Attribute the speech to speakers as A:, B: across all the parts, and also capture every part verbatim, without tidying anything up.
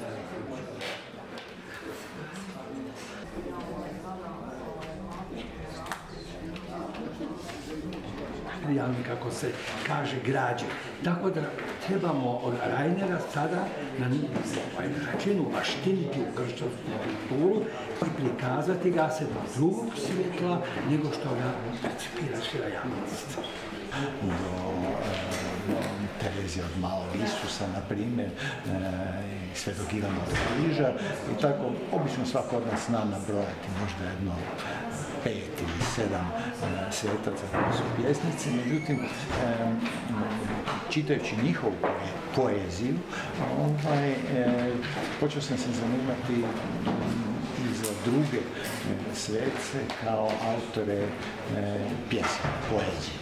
A: kako se kaže, građe. Tako da trebamo od Reinera sada na načinu baštiniti u kršćansku kulturu i prikazati ga se do drugog svjetla nego što ga percipira šira javnost.
B: Terezija od Malog Isusa, na primjer, i Svetog Ivana od Križa i tako. Obično svako od nas zna nabrojati možda jedno pet ili sedam svetaca koji su pjesnici, međutim, čitajući njihovu poeziju, ovaj, počeo sam se zanimati i za druge svece kao autore pjesme, poezije.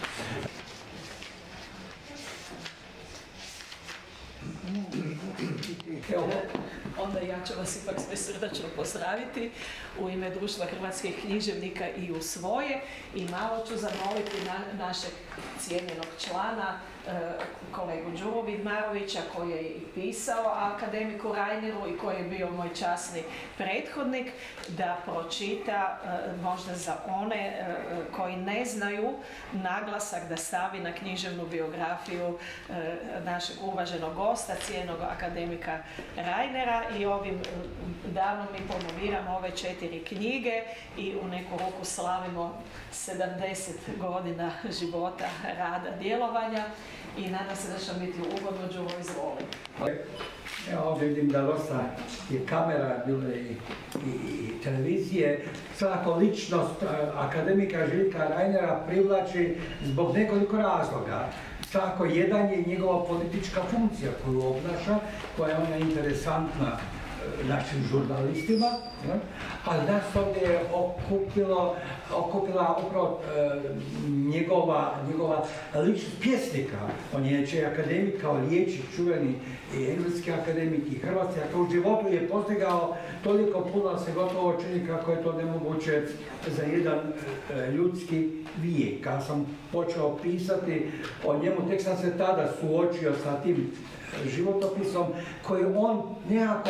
C: Evo, onda ja ću vas ipak sve srdačno pozdraviti u ime Društva hrvatskih književnika i u svoje i malo ću zamoliti na, našeg cijenjenog člana, kolegu Đuru Vidmarovića, koji je i pisao akademiku Reineru i koji je bio moj časni prethodnik, da pročita možda za one koji ne znaju naglasak da stavi na književnu biografiju našeg uvaženog gosta, cijenjenog akademika Reinera, i ovim danom mi promoviramo ove četiri knjige i u neku ruku slavimo sedamdeset godina života, rada, djelovanja. I nadam se da će biti ugodno. Đuro, izvoli.
A: Evo ovdje vidim da dosta je kamera, bilo je i, i, i televizije. Svako ličnost akademika Željka Reinera privlači zbog nekoliko razloga. Svako jedan je njegova politička funkcija koju obnaša, koja je ona interesantna našim žurnalistima, ali nas ovdje je okupilo, okupila upravo e, njegova, njegova ličnost pjesnika. On je inače akademik kao liječnik, čuveni i engleski akademik i hrvatski, a u životu je postigao toliko puno da se gotovo čini kako je to nemoguće za jedan e, ljudski vijek. Kad sam počeo pisati o njemu, tek sam se tada suočio sa tim životopisom koji on nekako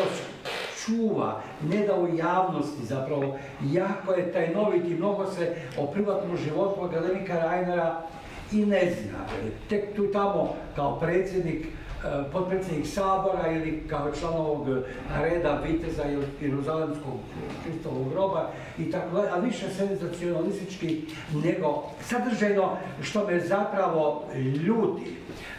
A: čuva, ne da u javnosti zapravo. Jako je tajnovit i mnogo se o privatnom životu akademika Reinera i ne zna. Tek tu tamo kao predsjednik, potpredsjednik Sabora ili kao član ovog reda viteza ili Jeruzalemskog Kristovog groba i tako dalje, a više senzacionalistički nego sadržajno, što me zapravo ljuti.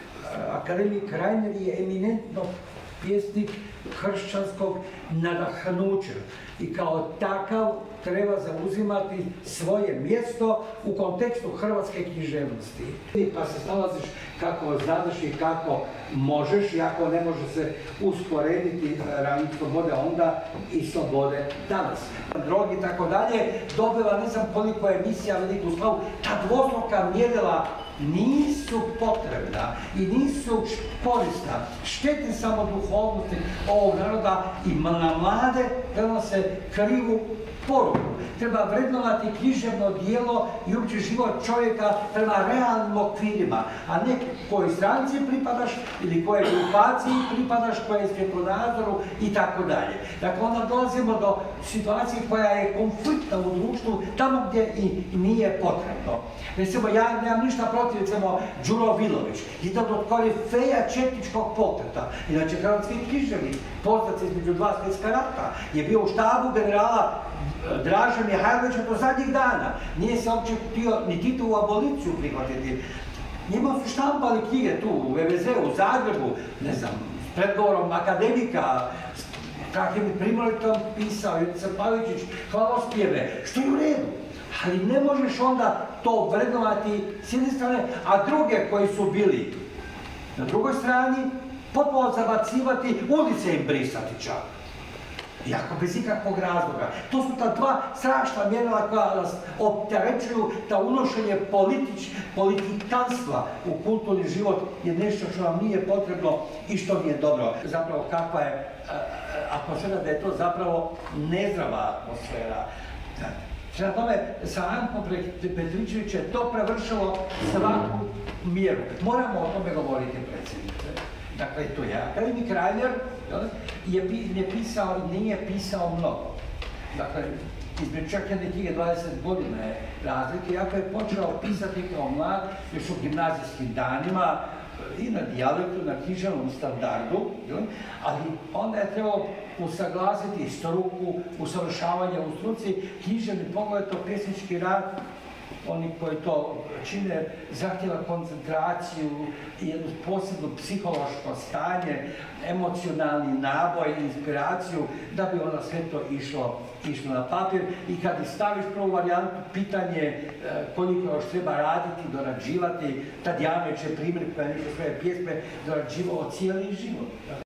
A: Akademik Reiner je eminentno pjesnik kršćanskog nadahnuća i kao takav treba zauzimati svoje mjesto u kontekstu hrvatske književnosti. Pa se snalaziš kako znaš i kako možeš, i ako ne može se usporediti rang slobode onda i slobode danas. Drogi i tako dalje dobila ne znam koliko emisija veliku slavu. Ta dvostruka mjerila nisu potrebna i nisu korisna. Štete samo duhovnosti ovog naroda i na mlade prenose krivu poruku. Treba vrednovati književno djelo i uopće život čovjeka prema realnim okvirima, a ne kojoj stranci pripadaš ili kojoj grupaciji pripadaš, koje svjetonazoru i tako dalje. Dakle, onda dolazimo do situacije koja je konfliktna u društvu tamo gdje i nije potrebno. Recimo, ja nemam ništa protiv, recimo, Đuro Vilović, jedan od korifeja četničkog pokreta, inače hrvatski književnik, poznat između dva svjetska rata, je bio u štabu generala Draže Mihajlovića do zadnjih dana. Nije se uopće htio ni Titovu aboliciju prihvatiti. Njima su štampali knjige tu u ve ve zeu, u Zagrebu, ne znam, s predgovorom akademika, kakvim Primolitom pisao, Jurica Pavičić, hvalospjeve, što je u redu. Ali ne možeš onda to vrednovati s jedne strane, a druge koji su bili na drugoj strani, potpuno zabacivati, ulice im brisati čak. Iako bez ikakvog razloga. To su ta dva strašna mjerila koja nas opterećuju, da unošenje politič, politikanstva u kulturni život je nešto što nam nije potrebno i što nije dobro. Zapravo kakva je atmosfera, da je to zapravo nezdrava atmosfera. Prema tome, sa Ankom Petričević je to prevršilo svaku mjeru. Moramo o tome govoriti, predsjednice. Dakle, to je akademik Reiner je, je pisao i nije pisao mnogo. Dakle, između čak jedne knjige dvadeset godina je razlike, iako je počeo pisati kao mlad, još u gimnazijskim danima, i na dijalektu, na književnom standardu, ali onda je trebalo usaglasiti struku, usavršavanje u struci, književni pogled, to pjesnički rad, oni koji to čine, zahtjeva koncentraciju i jednu posebnu psihološko stanje, emocionalni naboj, inspiraciju, da bi ono sve to išlo, išlo na papir. I kad staviš prvu varijantu, pitanje koliko još treba raditi, dorađivati, tad Janeć je primjer koja je svoje pjesme dorađivao cijeli život.